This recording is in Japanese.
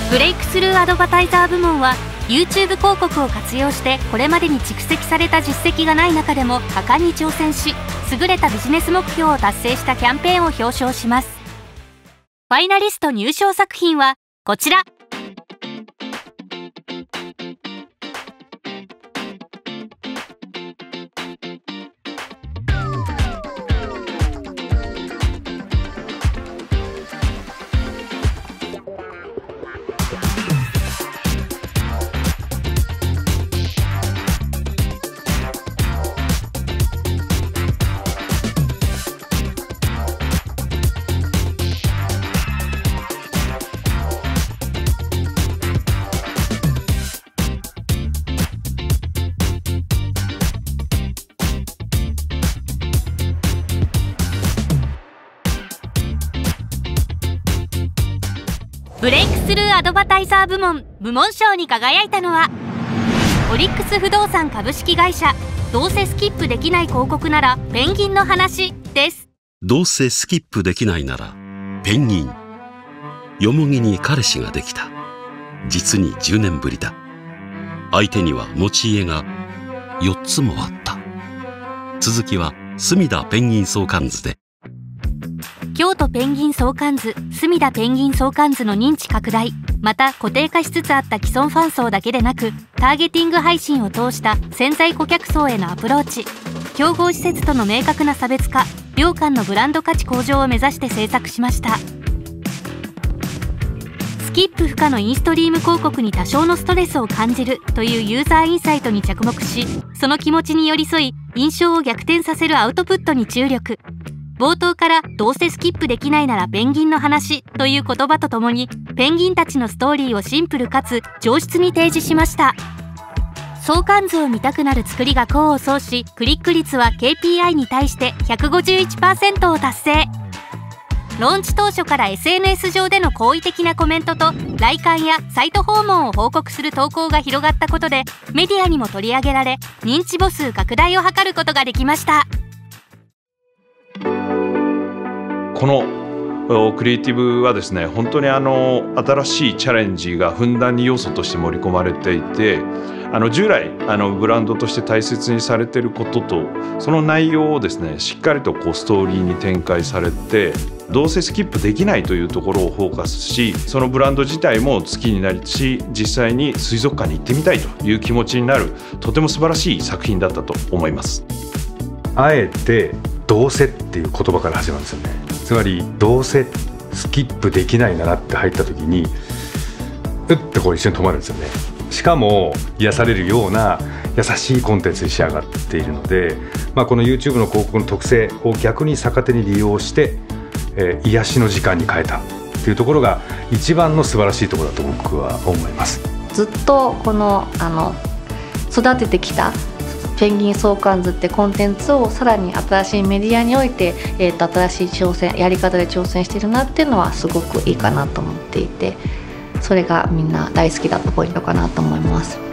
ブレイクスルーアドバタイザー部門は YouTube 広告を活用してこれまでに蓄積された実績がない中でも果敢に挑戦し、優れたビジネス目標を達成したキャンペーンを表彰します。ファイナリスト入賞作品はこちら。ブレイクスルーアドバタイザー部門賞に輝いたのはオリックス不動産株式会社。どうせスキップできない広告ならペンギンの話です。 どうせスキップできないならペンギン。よもぎに彼氏ができた。実に10年ぶりだ。相手には持ち家が4つもあった。続きは隅田ペンギン相関図で。 京都ペンギン相関図、隅田ペンギン相関図の認知拡大、また固定化しつつあった既存ファン層だけでなく、ターゲティング配信を通した潜在顧客層へのアプローチ、競合施設との明確な差別化、両間のブランド価値向上を目指して制作しました。スキップ不可のインストリーム広告に多少のストレスを感じるというユーザーインサイトに着目し、その気持ちに寄り添い印象を逆転させるアウトプットに注力。冒頭からどうせスキップできないならペンギンの話という言葉とともにペンギンたちのストーリーをシンプルかつ上質に提示しました。相関図を見たくなる作りが功を奏し、クリック率は KPI に対して 151% を達成。ローンチ当初から SNS 上での好意的なコメントと来館やサイト訪問を報告する投稿が広がったことでメディアにも取り上げられ、認知母数拡大を図ることができました。 このクリエイティブはですね、本当に新しいチャレンジがふんだんに要素として盛り込まれていて、従来ブランドとして大切にされていることとその内容をですね、しっかりとストーリーに展開されて、どうせスキップできないというところをフォーカスし、そのブランド自体も好きになりし、実際に水族館に行ってみたいという気持ちになる、とても素晴らしい作品だったと思います。 あえてどうせっていう言葉から始まるんですよね。つまりどうせスキップできないならって入った時にうって一瞬止まるんですよね。しかも癒されるような優しいコンテンツに仕上がっているので、この YouTube の広告の特性を逆に逆手に利用して、癒しの時間に変えたっていうところが一番の素晴らしいところだと僕は思います。 ずっとこの育ててきたペンギン相関図ってコンテンツをさらに新しいメディアにおいて、新しい挑戦やり方で挑戦してるなっていうのはすごくいいかなと思っていて、それがみんな大好きだったポイントかなと思います。